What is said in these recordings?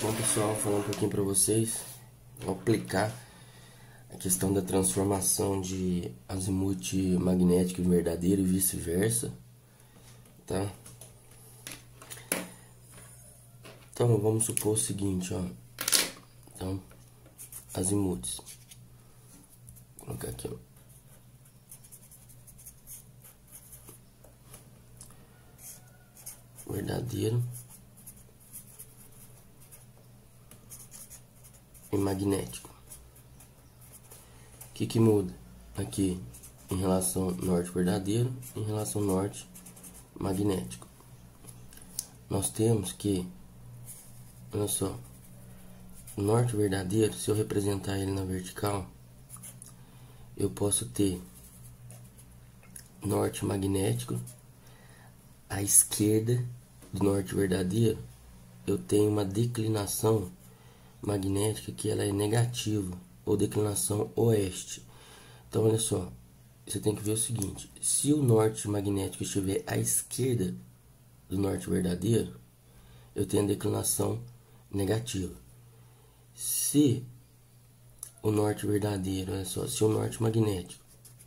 Bom, pessoal, vou falar um pouquinho para vocês, vou aplicar a questão da transformação de azimuth magnético em verdadeiro e vice-versa, tá? Então, vamos supor o seguinte, ó. Então, azimuths. Vou colocar aqui, ó. Verdadeiro e magnético. O que muda aqui em relação norte verdadeiro e em relação norte magnético? Nós temos que, olha só, norte verdadeiro, se eu representar ele na vertical, eu posso ter norte magnético. À esquerda do norte verdadeiro, eu tenho uma declinação magnética que ela é negativa, ou declinação oeste. Então, olha só, você tem que ver o seguinte: se o norte magnético estiver à esquerda do norte verdadeiro, eu tenho a declinação negativa. Se o norte verdadeiro, olha só, se o norte magnético,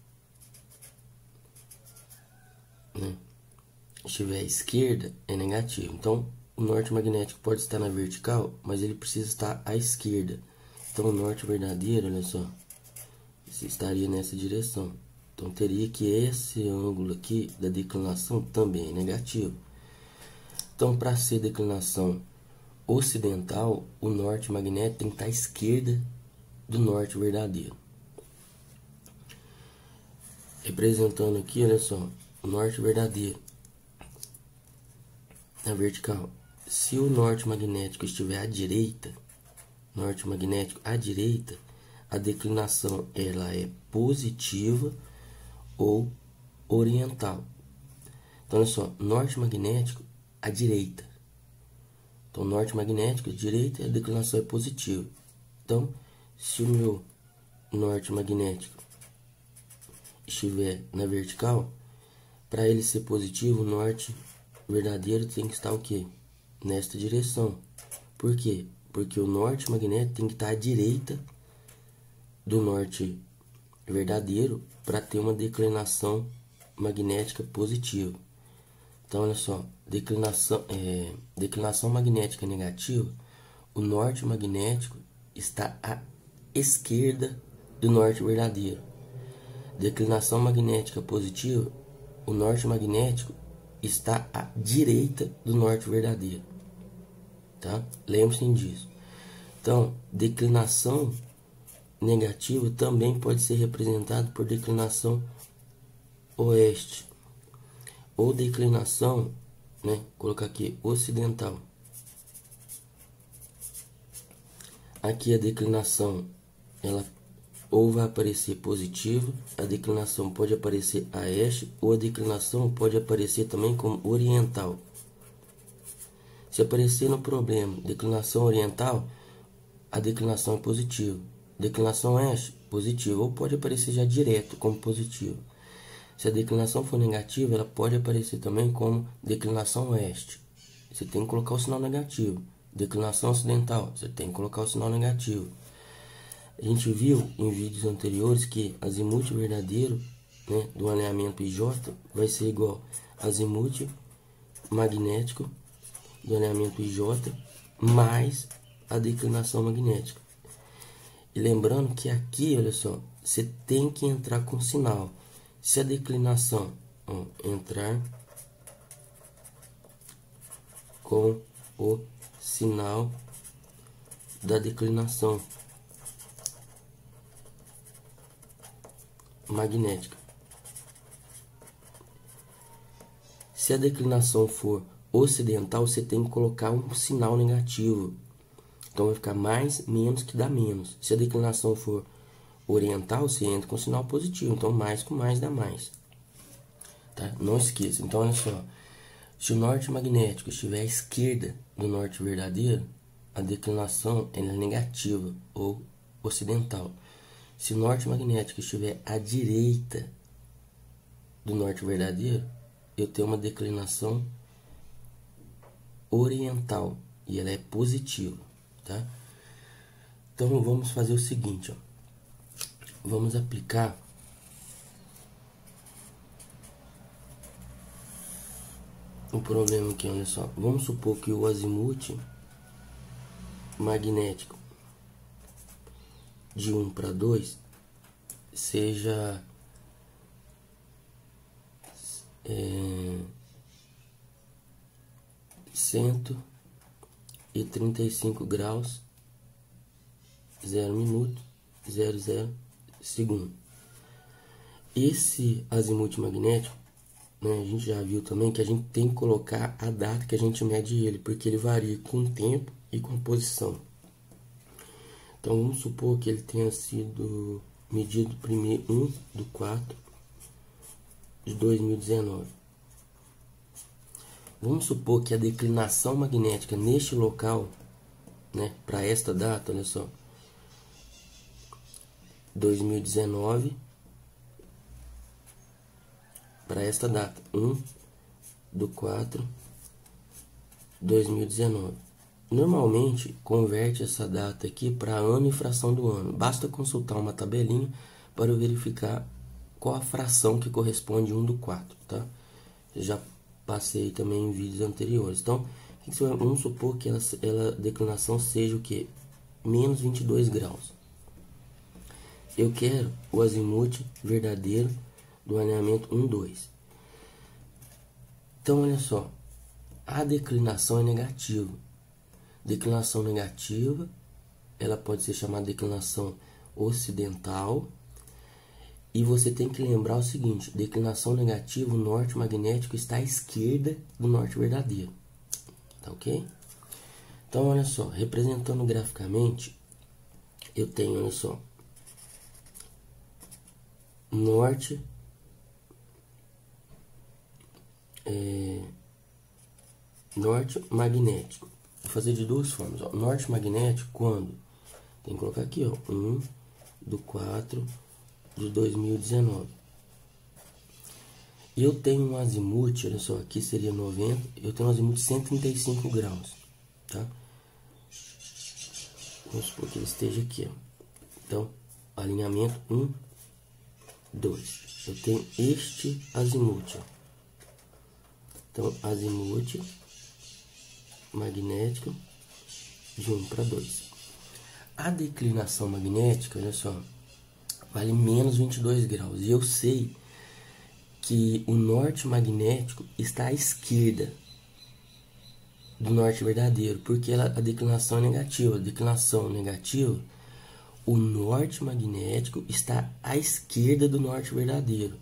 né, estiver à esquerda, é negativo. Então, o norte magnético pode estar na vertical, mas ele precisa estar à esquerda. Então, o norte verdadeiro, olha só, estaria nessa direção. Então, teria que esse ângulo aqui da declinação também é negativo. Então, para ser declinação ocidental, o norte magnético tem que estar à esquerda do norte verdadeiro. Representando aqui, olha só, o norte verdadeiro na vertical. Se o norte magnético estiver à direita, norte magnético à direita, a declinação ela é positiva ou oriental. Então, olha só, norte magnético à direita. Então, norte magnético à direita, a declinação é positiva. Então, se o meu norte magnético estiver na vertical, para ele ser positivo, o norte verdadeiro tem que estar o quê? Nesta direção. Por quê? Porque o norte magnético tem que estar à direita do norte verdadeiro para ter uma declinação magnética positiva. Então, olha só, declinação magnética negativa, o norte magnético está à esquerda do norte verdadeiro. Declinação magnética positiva, o norte magnético está à direita do norte verdadeiro, tá? Lembre-se disso. Então, declinação negativa também pode ser representado por declinação oeste ou declinação, né? Colocar aqui ocidental. Aqui a declinação ela ou vai aparecer positiva, a declinação pode aparecer a este, ou a declinação pode aparecer também como oriental. Se aparecer no problema declinação oriental, a declinação é positiva. Declinação oeste, positiva, ou pode aparecer já direto como positivo. Se a declinação for negativa, ela pode aparecer também como declinação oeste. Você tem que colocar o sinal negativo. Declinação ocidental, você tem que colocar o sinal negativo. A gente viu em vídeos anteriores que azimuth verdadeiro, né, do alinhamento IJ vai ser igual a azimuth magnético do alinhamento IJ mais a declinação magnética. E lembrando que aqui, olha só, você tem que entrar com sinal. Se a declinação, ó, entrar com o sinal da declinação magnética. Se a declinação for ocidental, você tem que colocar um sinal negativo. Então vai ficar mais, menos que dá menos. Se a declinação for oriental, você entra com sinal positivo. Então mais com mais dá mais. Tá? Não esqueça. Então olha só. Se o norte magnético estiver à esquerda do norte verdadeiro, a declinação ela é negativa ou ocidental. Se o norte magnético estiver à direita do norte verdadeiro, eu tenho uma declinação oriental e ela é positiva. tá? Então vamos fazer o seguinte, ó. Vamos aplicar o problema aqui, olha só. Vamos supor que o azimuth magnético de 1 para 2 seja 135 graus, 0 minuto, 00 segundo. Esse azimuth magnético, né, a gente já viu também que a gente tem que colocar a data que a gente mede ele, porque ele varia com o tempo e com a posição. Então vamos supor que ele tenha sido medido primeiro 1/4/2019. Vamos supor que a declinação magnética neste local, né, para esta data, olha só, 2019, para esta data, 1/4/2019. Normalmente, converte essa data aqui para ano e fração do ano. Basta consultar uma tabelinha para verificar qual a fração que corresponde a 1/4, tá? Já passei também em vídeos anteriores. Então, vamos supor que a declinação seja o que? Menos 22 graus. Eu quero o azimuth verdadeiro do alinhamento 1, 2. Então, olha só. A declinação é negativa. Declinação negativa, ela pode ser chamada declinação ocidental. E você tem que lembrar o seguinte: declinação negativa, o norte magnético está à esquerda do norte verdadeiro. Tá ok? Então, olha só, representando graficamente, eu tenho, olha só, norte magnético. Vou fazer de duas formas, ó. Norte magnético, quando? Tem que colocar aqui, ó, 1/4/2019. E eu tenho um azimuth, olha só, aqui seria 90, eu tenho um azimuth 135 graus, tá? Vamos supor que ele esteja aqui, ó. Então, alinhamento 1, 2. Eu tenho este azimuth, ó. Então, azimuth magnético de 1 para 2. A declinação magnética, olha só, vale menos 22 graus. E eu sei que o norte magnético está à esquerda do norte verdadeiro, porque a declinação é negativa. A declinação negativa, o norte magnético está à esquerda do norte verdadeiro.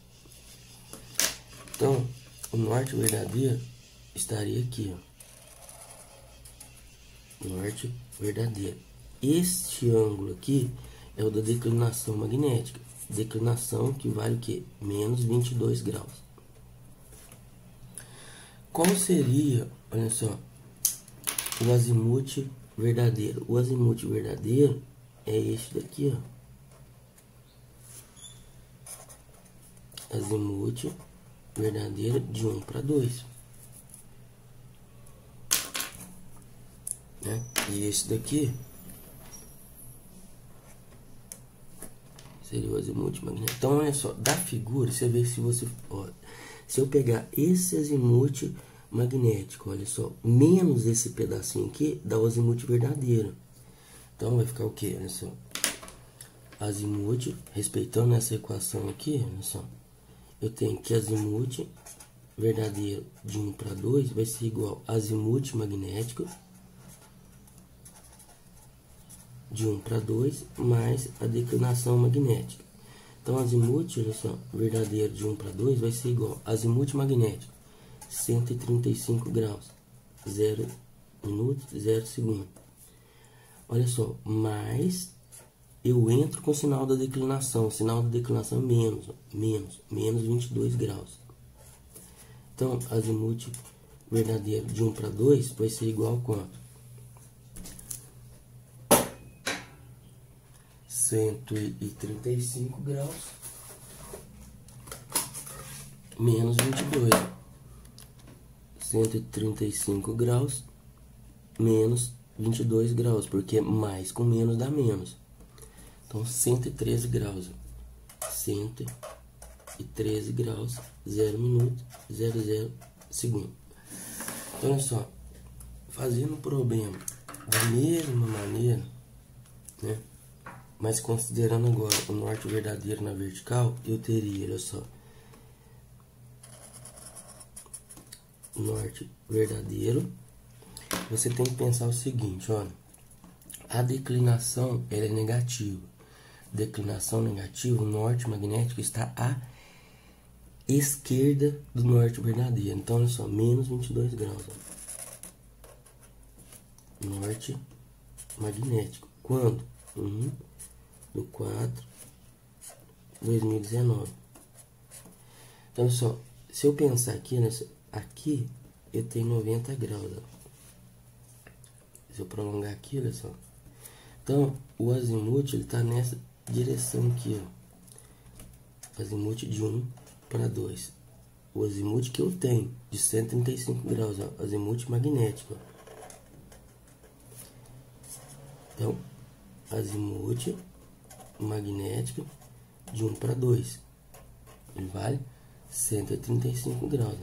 Então, o norte verdadeiro estaria aqui, ó. Norte verdadeiro. Este ângulo aqui é o da declinação magnética. Declinação que vale o quê? Menos 22 graus. Qual seria, olha só, o azimuth verdadeiro? O azimuth verdadeiro é este daqui, ó. Azimuth verdadeiro de 1 para 2. Né? E esse daqui seria o azimuth magnético. Então, olha só, da figura, você vê se você... Ó, se eu pegar esse azimuth magnético, olha só, menos esse pedacinho aqui, dá o azimuth verdadeiro. Então, vai ficar o quê? Olha só. Azimuth, respeitando essa equação aqui, olha só. Eu tenho que azimuth verdadeiro de 1 para 2 vai ser igual a azimuth magnético de 1 para 2 mais a declinação magnética. Então, azimuth, olha só, verdadeiro de 1 para 2 vai ser igual a azimuth magnético, 135 graus, 0 minuto, 0 segundo. Olha só, mais eu entro com o sinal da declinação. O sinal da declinação é menos, ó, menos 22 graus. Então, azimuth verdadeiro de 1 para 2 vai ser igual a quanto? 135 graus menos 22. 135 graus menos 22 graus, porque mais com menos dá menos. Então, 113 graus. 113 graus, 0 minuto, 00 segundo. Então, olha só. Fazendo o problema da mesma maneira, né? Mas considerando agora o norte verdadeiro na vertical, eu teria, olha só. Norte verdadeiro. Você tem que pensar o seguinte, olha. A declinação, ela é negativa. Declinação negativa, o norte magnético está à esquerda do norte verdadeiro. Então, olha só, menos 22 graus. Ó. Norte magnético. Quando? 1/4/2019. Então, olha só, se eu pensar aqui, aqui eu tenho 90 graus. Ó. Se eu prolongar aqui, olha só. Então, o azimuth, ele está nessa direção aqui, ó. Azimuth de 1 para 2. O azimuth que eu tenho, de 135 graus, ó. Azimuth magnético, ó. Então, azimuth magnético de 1 para 2. Ele vale 135 graus.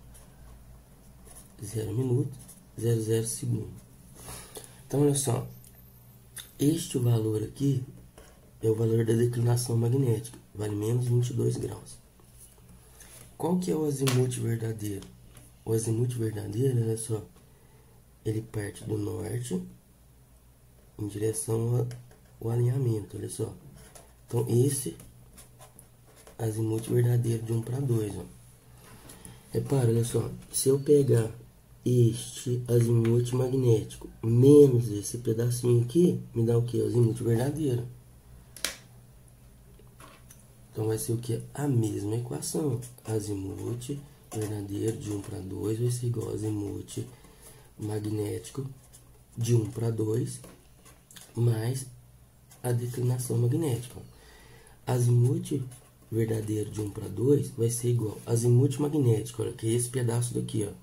0 minuto, 00 segundo. Então, olha só. Este valor aqui é o valor da declinação magnética. Vale menos 22 graus. Qual que é o azimuth verdadeiro? O azimuth verdadeiro, olha só. Ele parte do norte em direção ao alinhamento, olha só. Então, esse azimuth verdadeiro de 1 para 2, ó. Repara, olha só. Se eu pegar este azimuth magnético menos esse pedacinho aqui, me dá o que? O azimuth verdadeiro. Então, vai ser o que? A mesma equação. Azimuth verdadeiro de 1 para 2 vai ser igual a azimuth magnético de 1 para 2 mais a declinação magnética. Azimuth verdadeiro de 1 para 2 vai ser igual a azimuth magnético, olha, que é esse pedaço daqui, ó.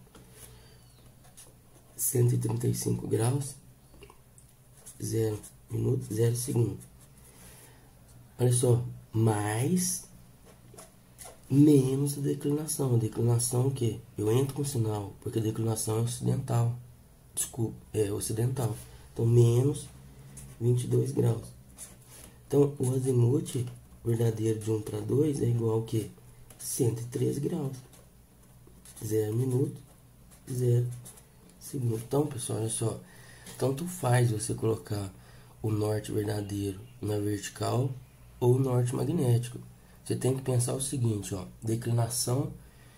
135 graus, 0 minuto, 0 segundo. Olha só, mais menos a declinação. A declinação o quê? Eu entro com sinal, porque a declinação é ocidental. Desculpa, é ocidental. Então, menos 22 graus. Então, o azimuth verdadeiro de 1 para 2 é igual ao que? 113 graus. 0 minuto, 0 segundo. Então, pessoal, olha só. Tanto faz você colocar o norte verdadeiro na vertical ou o norte magnético. Você tem que pensar o seguinte, ó. Declinação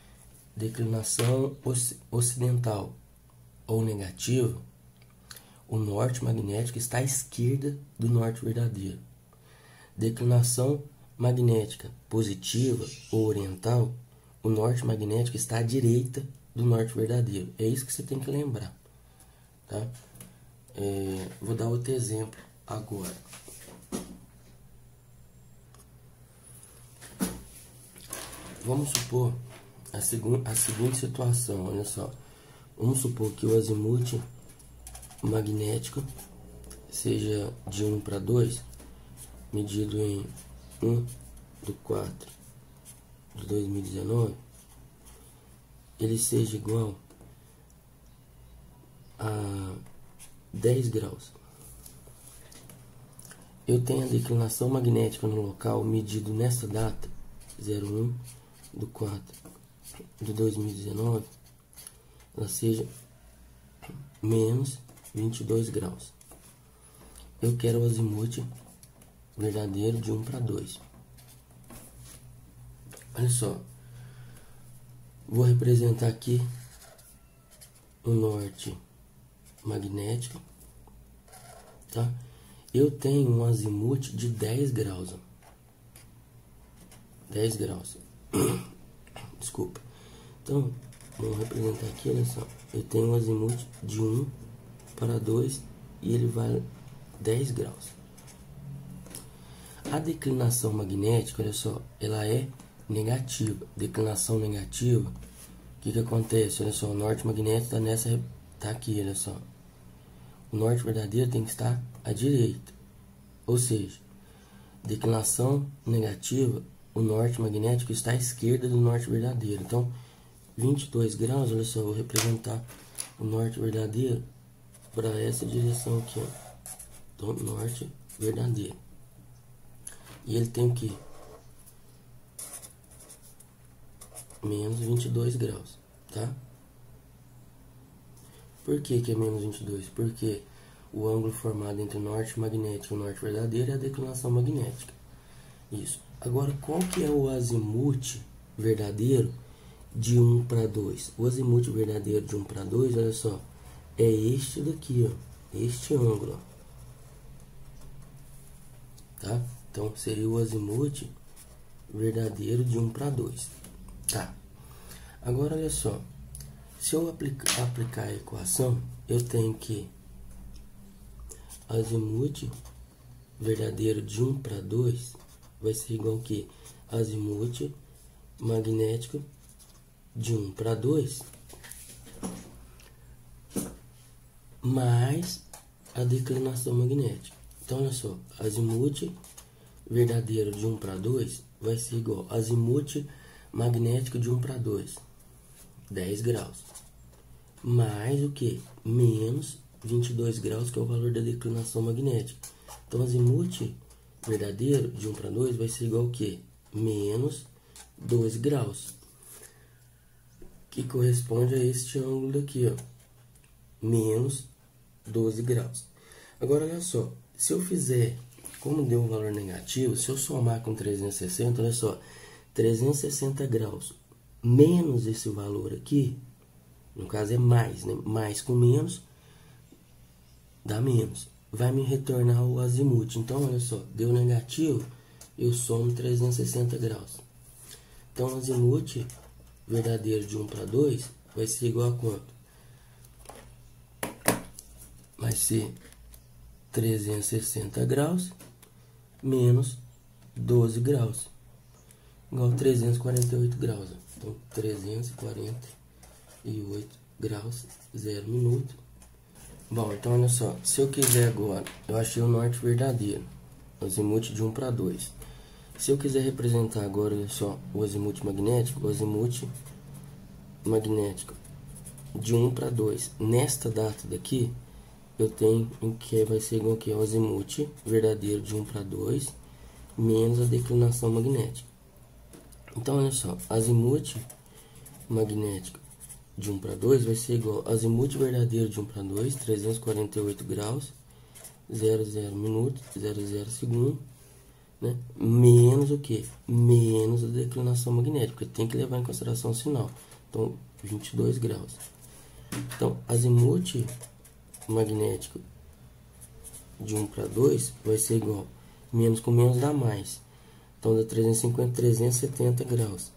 ocidental ou negativa. O norte magnético está à esquerda do norte verdadeiro. Declinação magnética positiva ou oriental, o norte magnético está à direita do norte verdadeiro. É isso que você tem que lembrar, tá? Vou dar outro exemplo agora. Vamos supor a seguinte situação, olha só. Vamos supor que o azimuth magnético seja de 1 para 2, medido em 1/4/2019, ele seja igual a 10 graus. Eu tenho a declinação magnética no local medido nessa data, 01/4/2019, ela seja menos 22 graus. Eu quero o azimuth verdadeiro de 1 para 2. Olha só. Vou representar aqui o norte magnético, tá? Eu tenho um azimuth de 10 graus. Ó. 10 graus. Desculpa. Então, vamos representar aqui, olha só. Eu tenho um azimuth de 1 para 2 e ele vale 10 graus. A declinação magnética, olha só, ela é negativa. Declinação negativa, o que acontece? Olha só, o norte magnético está aqui, olha só. o norte verdadeiro tem que estar à direita. Ou seja, declinação negativa, o norte magnético está à esquerda do norte verdadeiro. Então, 22 graus, olha só, eu vou representar o norte verdadeiro para essa direção aqui, ó. Então, norte verdadeiro. E ele tem o quê? Menos 22 graus, tá? Por que que é menos 22? Porque o ângulo formado entre o norte magnético e o norte verdadeiro é a declinação magnética. Isso. Agora, qual que é o azimute verdadeiro de 1 para 2? O azimute verdadeiro de 1 para 2, olha só, é este daqui, ó. Este ângulo, ó. Tá? Então, seria o azimute verdadeiro de 1 para 2. Tá. Agora, olha só. Se eu aplicar a equação, eu tenho que azimute verdadeiro de 1 para 2 vai ser igual que azimute magnético de 1 para 2 mais a declinação magnética. Então, olha só, azimute verdadeiro de 1 para 2 vai ser igual a azimute magnético de 1 para 2, 10 graus, mais o que? Menos 22 graus, que é o valor da declinação magnética. Então, azimute verdadeiro de 1 para 2 vai ser igual a quê? Menos 2 graus, que corresponde a este ângulo daqui, ó, menos 12 graus. Agora, olha só, se eu fizer, como deu um valor negativo, se eu somar com 360, olha só, 360 graus menos esse valor aqui, no caso é mais, né? Mais com menos dá menos. Vai me retornar o azimute. Então, olha só, deu negativo, eu somo 360 graus. Então, o azimute verdadeiro de 1 para 2 vai ser igual a quanto? Vai ser 360 graus menos 12 graus, igual a 348 graus. Então, 348 graus, 0 minuto. Bom, então olha só, se eu quiser agora, eu achei o norte verdadeiro, o azimute de 1 para 2. Se eu quiser representar agora, olha só, o azimute magnético de 1 para 2, nesta data daqui, eu tenho que vai ser igual que o azimute verdadeiro de 1 para 2 menos a declinação magnética. Então, olha só, azimute magnético de 1 para 2 vai ser igual a azimute verdadeiro de 1 para 2, 348 graus, 00 minuto, 00 segundo, né? Menos o que? Menos a declinação magnética, porque tem que levar em consideração o sinal. Então, 22 graus. Então, azimute magnético de 1 para 2 vai ser igual, menos com menos dá mais. Então, dá 350, 370 graus.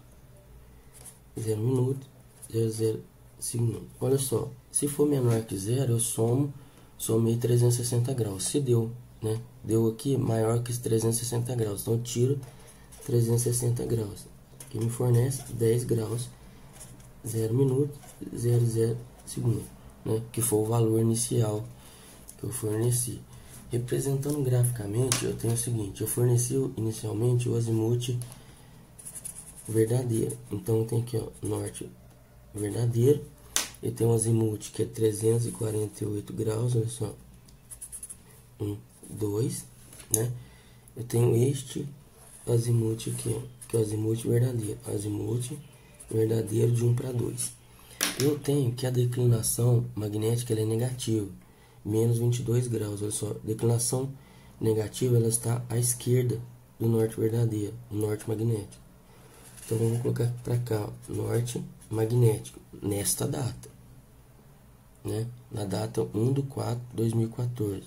0 minuto, 00 segundo. Olha só, se for menor que 0, eu somei 360 graus. Se deu, né? Deu aqui maior que 360 graus. Então, eu tiro 360 graus, que me fornece 10 graus, 0 minuto, 00 segundo, né? Que foi o valor inicial que eu forneci. Representando graficamente, eu tenho o seguinte: eu forneci inicialmente o azimute verdadeiro. Então, eu tenho aqui, ó, norte verdadeiro. Eu tenho um azimute que é 348 graus, olha só. 1, 2, né? Eu tenho este azimute aqui, ó, que é o azimute verdadeiro de 1 para 2. Eu tenho que a declinação magnética ela é negativa, menos 22 graus, olha só. Declinação negativa ela está à esquerda do norte verdadeiro, o norte magnético. Então, vamos colocar para cá, ó, norte magnético, nesta data, né? Na data 1/4/2014.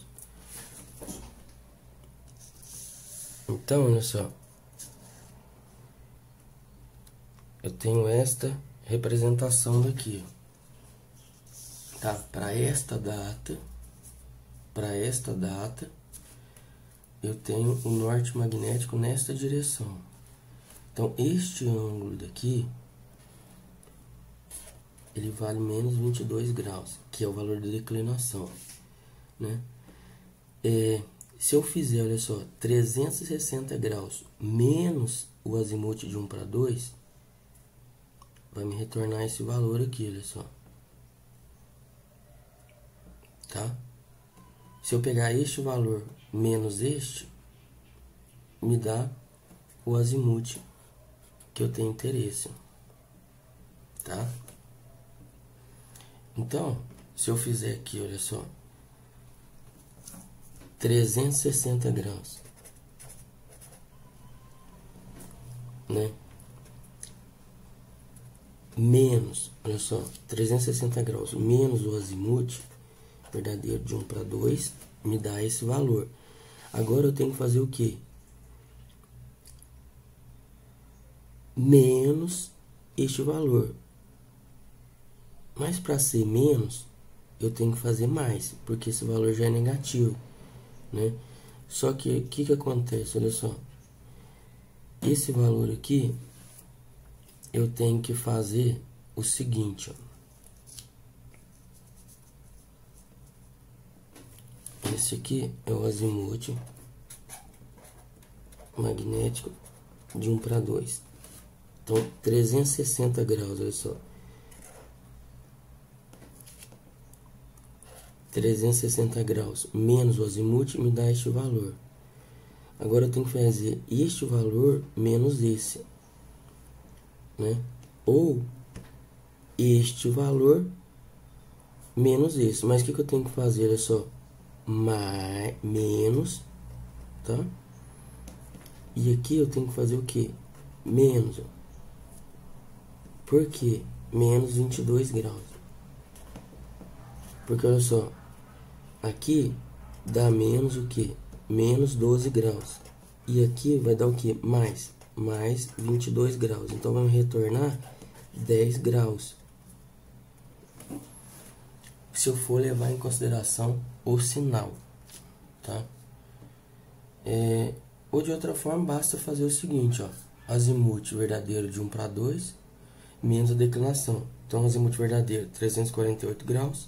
Então, olha só, eu tenho esta representação daqui, tá? Para esta data, eu tenho o norte magnético nesta direção. Então, este ângulo daqui, ele vale menos 22 graus, que é o valor da declinação. né? Se eu fizer, olha só, 360 graus menos o azimuth de 1 para 2, vai me retornar esse valor aqui, olha só. Tá? Se eu pegar este valor menos este, me dá o azimuth que eu tenho interesse. Tá? Então, se eu fizer aqui, olha só, 360 graus, né? Menos, olha só, 360 graus menos o azimuth verdadeiro de 1 para 2, me dá esse valor. Agora eu tenho que fazer o quê? Menos este valor. Mas para ser menos, eu tenho que fazer mais, porque esse valor já é negativo, né? Só que o que acontece? Olha só, esse valor aqui, eu tenho que fazer o seguinte, ó. Esse aqui é o azimuth magnético de 1 para 2. Então, 360 graus, olha só. 360 graus menos o azimuth me dá este valor. Agora eu tenho que fazer este valor menos esse, né? Ou este valor menos esse. Mas o que eu tenho que fazer? Olha só. Menos, tá? E aqui eu tenho que fazer o que? Menos, ó. Por quê? Menos 22 graus. Porque olha só, aqui dá menos o que? Menos 12 graus. E aqui vai dar o que? Mais 22 graus. Então vai me retornar 10 graus. Se eu for levar em consideração o sinal, tá? Ou de outra forma, basta fazer o seguinte, ó. Azimuth verdadeiro de 1 para 2, menos a declinação. Então, azimuth verdadeiro, 348 graus,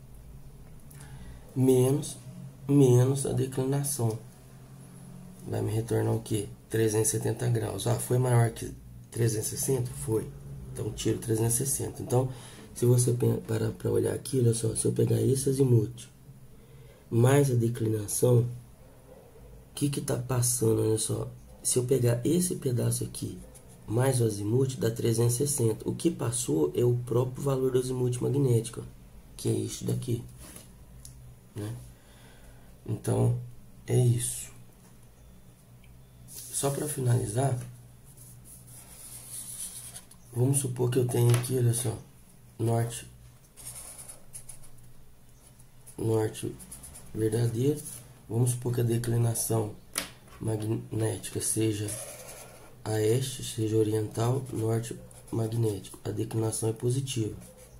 menos a declinação. Vai me retornar o que? 370 graus. Ah, foi maior que 360? Foi. Então, tiro 360. Então, se você parar para olhar aqui, olha só, se eu pegar esse azimuth mais a declinação, o que está passando, olha só, se eu pegar esse pedaço aqui mais o azimuth, dá 360. O que passou é o próprio valor do azimuth magnético, que é isso daqui, né? Então, é isso. Só para finalizar, vamos supor que eu tenho aqui, olha só, norte verdadeiro. Vamos supor que a declinação magnética seja a este, seja oriental, norte magnético. A declinação é positiva.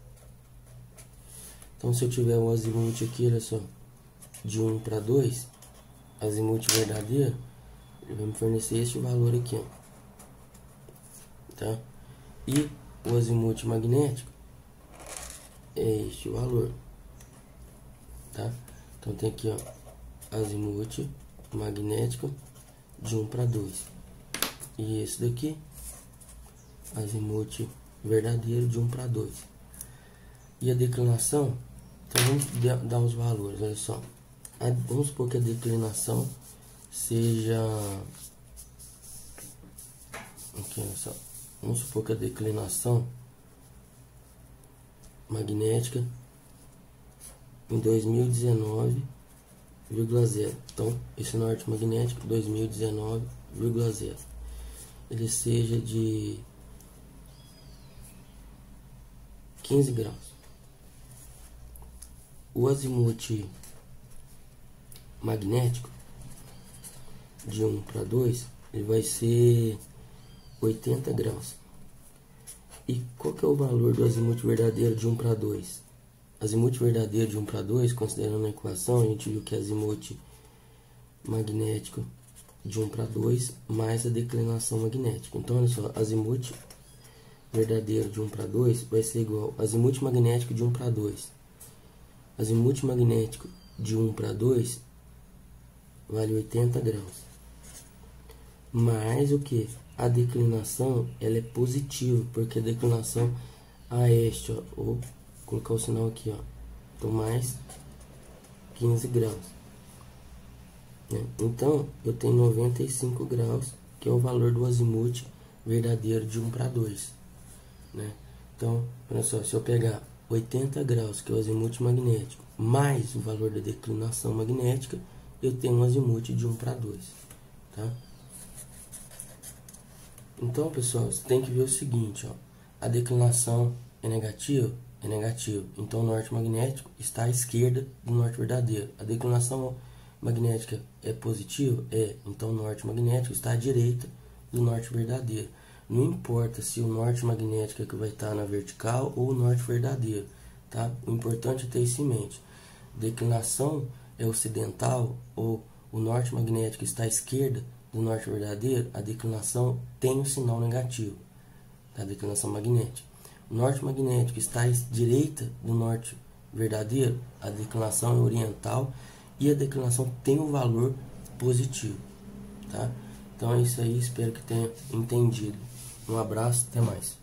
Então, se eu tiver o azimuth aqui, olha só, de 1 para 2, azimuth verdadeiro, ele vai me fornecer este valor aqui, ó, tá? E o azimuth magnético é este valor, tá? Então tem aqui, ó, azimuth magnético de 1 para 2. E esse daqui, azimuth verdadeiro de 1 para 2. E a declinação, então vamos dar os valores, olha só. Vamos supor que a declinação seja... Aqui, olha só. Vamos supor que a declinação magnética em 2019,0. Então, esse norte magnético 2019,0 ele seja de 15 graus. O azimuth magnético de 1 para 2 ele vai ser 80 graus. E qual que é o valor do azimuth verdadeiro de 1 para 2? Azimuth verdadeiro de 1 para 2, considerando a equação, a gente viu que é azimuth magnético de 1 para 2 mais a declinação magnética. Então, olha só, azimuth verdadeiro de 1 para 2 vai ser igual a azimuth magnético de 1 para 2. Azimuth magnético de 1 para 2 vale 80 graus. Mas o que? A declinação ela é positiva, porque a declinação a este, ó, vou colocar o sinal aqui, ó, então mais 15 graus. Né? Então eu tenho 95 graus, que é o valor do azimuth verdadeiro de 1 para 2. Né? Então, olha só, se eu pegar 80 graus, que é o azimuth magnético, mais o valor da declinação magnética, eu tenho um azimuth de 1 para 2. Tá? Então, pessoal, você tem que ver o seguinte, ó, a declinação é negativa? É negativo. Então, o norte magnético está à esquerda do norte verdadeiro. A declinação magnética é positiva? É. Então, o norte magnético está à direita do norte verdadeiro. Não importa se o norte magnético é que vai estar na vertical ou o norte verdadeiro, tá? O importante é ter isso em mente. Declinação é ocidental ou o norte magnético está à esquerda do norte verdadeiro, a declinação tem um sinal negativo, tá? A declinação magnética. O norte magnético está à direita do norte verdadeiro, a declinação é oriental e a declinação tem um valor positivo, tá? Então é isso aí, espero que tenha entendido. Um abraço, até mais.